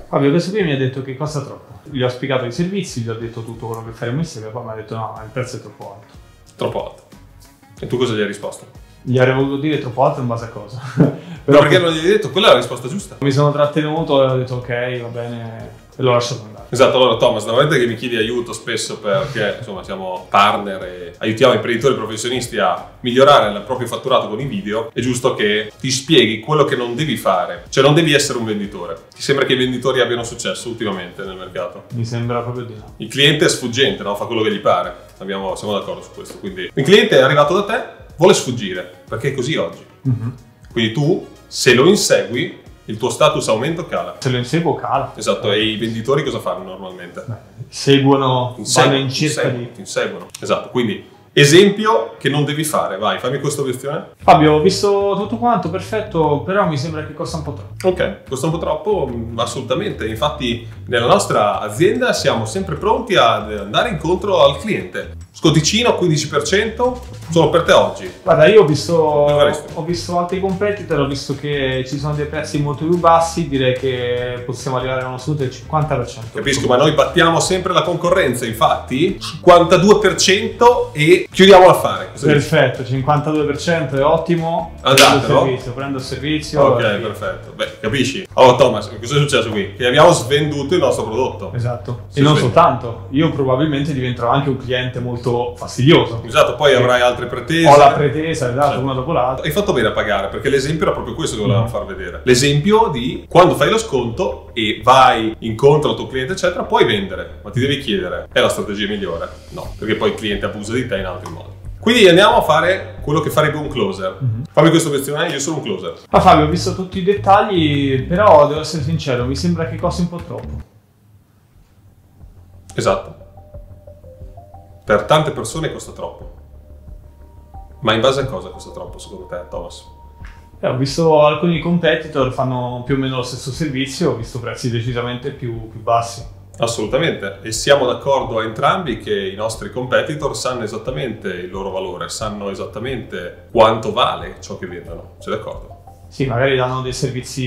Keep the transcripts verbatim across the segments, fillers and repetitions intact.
Fabio, questo qui mi ha detto che costa troppo. Gli ho spiegato i servizi, gli ho detto tutto quello che faremo insieme, poi mi ha detto no, il prezzo è troppo alto. Troppo alto. E tu cosa gli hai risposto? Gli avrei voluto dire troppo alto in base a cosa? Però perché non gli hai detto? Quella è la risposta giusta. Mi sono trattenuto e ho detto ok, va bene, e l'ho lasciato andare. Esatto, allora Thomas, da momento che mi chiedi aiuto spesso perché insomma siamo partner e aiutiamo imprenditori professionisti a migliorare il proprio fatturato con i video, è giusto che ti spieghi quello che non devi fare. Cioè non devi essere un venditore. Ti sembra che i venditori abbiano successo ultimamente nel mercato? Mi sembra proprio di no. Il cliente è sfuggente, no? Fa quello che gli pare. Abbiamo, siamo d'accordo su questo. Quindi il cliente è arrivato da te, vuole sfuggire, perché è così oggi. Mm-hmm. Quindi tu, se lo insegui, il tuo status aumenta o cala? Se lo inseguo cala. Esatto, e i venditori cosa fanno normalmente? Beh, seguono, inseguono, vanno in cerca inseguono, di... Ti inseguono, esatto, quindi esempio che non devi fare, vai, fammi questa obiezione. Fabio, ho visto tutto quanto, perfetto, però mi sembra che costa un po' troppo. Ok, costa un po' troppo? Assolutamente, infatti nella nostra azienda siamo sempre pronti ad andare incontro al cliente. Sconticino quindici per cento solo per te oggi. Guarda, io ho visto, ho visto altri competitor, ho visto che ci sono dei prezzi molto più bassi, direi che possiamo arrivare a un assoluto del cinquanta per cento. Capisco, ma noi battiamo sempre la concorrenza, infatti cinquantadue per cento e chiudiamo l'affare. Perfetto, cinquantadue per cento è ottimo. Andate, prendo il no? servizio, prendo il servizio. Ok, e... perfetto. Beh, capisci? Allora Thomas, cosa è successo qui? Che abbiamo svenduto il nostro prodotto. Esatto. Si e non svende. soltanto, io probabilmente diventerò anche un cliente molto fastidioso. Esatto, poi avrai altre pretese. Ho la pretesa, esatto, certo. una dopo l'altra. Hai fatto bene a pagare, perché l'esempio era proprio questo che volevamo mm. far vedere. L'esempio di quando fai lo sconto e vai incontro al tuo cliente, eccetera, puoi vendere, ma ti devi chiedere, è la strategia migliore? No, perché poi il cliente abusa di te in altri modi. Quindi andiamo a fare quello che farebbe un closer. Mm-hmm. Fammi questa obiezione, io sono un closer. Ma Fabio, ho visto tutti i dettagli, però devo essere sincero, mi sembra che costi un po' troppo. Esatto. Per tante persone costa troppo. Ma in base a cosa costa troppo secondo te, Thomas? Eh, ho visto alcuni competitor fanno più o meno lo stesso servizio, ho visto prezzi decisamente più, più bassi. Assolutamente, e siamo d'accordo entrambi che i nostri competitor sanno esattamente il loro valore, sanno esattamente quanto vale ciò che vendono. Sei d'accordo? Sì, magari danno dei servizi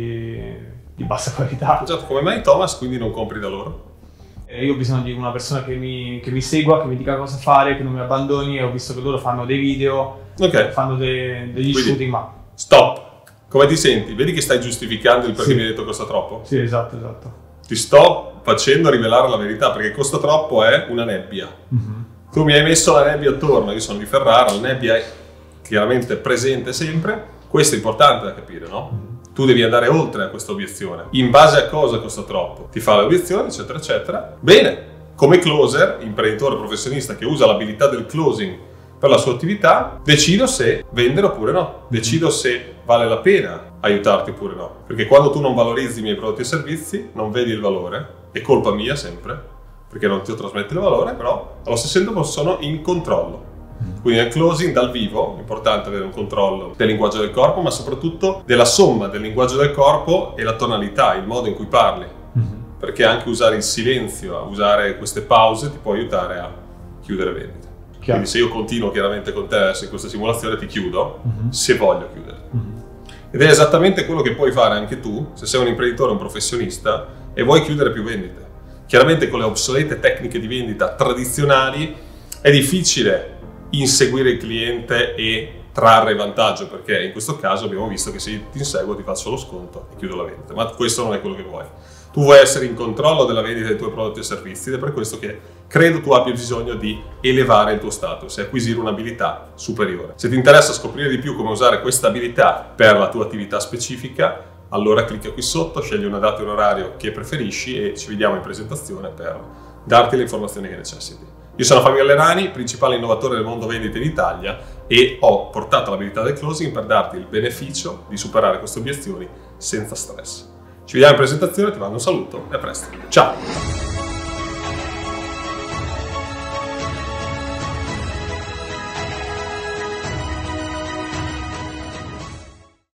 di bassa qualità. Esatto, come mai Thomas quindi non compri da loro? Io ho bisogno di una persona che mi, che mi segua, che mi dica cosa fare, che non mi abbandoni, e ho visto che loro fanno dei video, okay. fanno de, degli Quindi, shooting, ma... Stop! Come ti senti? Vedi che stai giustificando il perché sì. mi hai detto costa troppo? Sì, esatto, esatto. Ti sto facendo rivelare la verità, perché costa troppo è una nebbia. Mm-hmm. Tu mi hai messo la nebbia attorno, io sono di Ferrara, la nebbia è chiaramente presente sempre. Questo è importante da capire, no? Mm-hmm. Tu devi andare oltre a questa obiezione. In base a cosa costa troppo? Ti fa l'obiezione, eccetera, eccetera. Bene, come closer, imprenditore professionista che usa l'abilità del closing per la sua attività, decido se vendere oppure no. Decido se vale la pena aiutarti oppure no. Perché quando tu non valorizzi i miei prodotti e servizi, non vedi il valore, è colpa mia sempre, perché non ti ho trasmesso il valore, però allo stesso tempo sono in controllo. Quindi nel closing dal vivo è importante avere un controllo del linguaggio del corpo, ma soprattutto della somma del linguaggio del corpo e la tonalità, il modo in cui parli. Mm-hmm. Perché anche usare il silenzio, usare queste pause ti può aiutare a chiudere vendite. Chiaro. Quindi se io continuo chiaramente con te in questa simulazione ti chiudo, mm-hmm. se voglio chiudere. Mm-hmm. Ed è esattamente quello che puoi fare anche tu se sei un imprenditore, un professionista e vuoi chiudere più vendite. Chiaramente con le obsolete tecniche di vendita tradizionali è difficile inseguire il cliente e trarre vantaggio, perché in questo caso abbiamo visto che se ti inseguo ti faccio lo sconto e chiudo la vendita, ma questo non è quello che vuoi. Tu vuoi essere in controllo della vendita dei tuoi prodotti e servizi ed è per questo che credo tu abbia bisogno di elevare il tuo status e acquisire un'abilità superiore. Se ti interessa scoprire di più come usare questa abilità per la tua attività specifica, allora clicca qui sotto, scegli una data e un orario che preferisci e ci vediamo in presentazione per darti le informazioni che necessiti. Io sono Fabio Gallerani, principale innovatore del mondo vendite in Italia e ho portato l'abilità del closing per darti il beneficio di superare queste obiezioni senza stress. Ci vediamo in presentazione, ti mando un saluto e a presto. Ciao!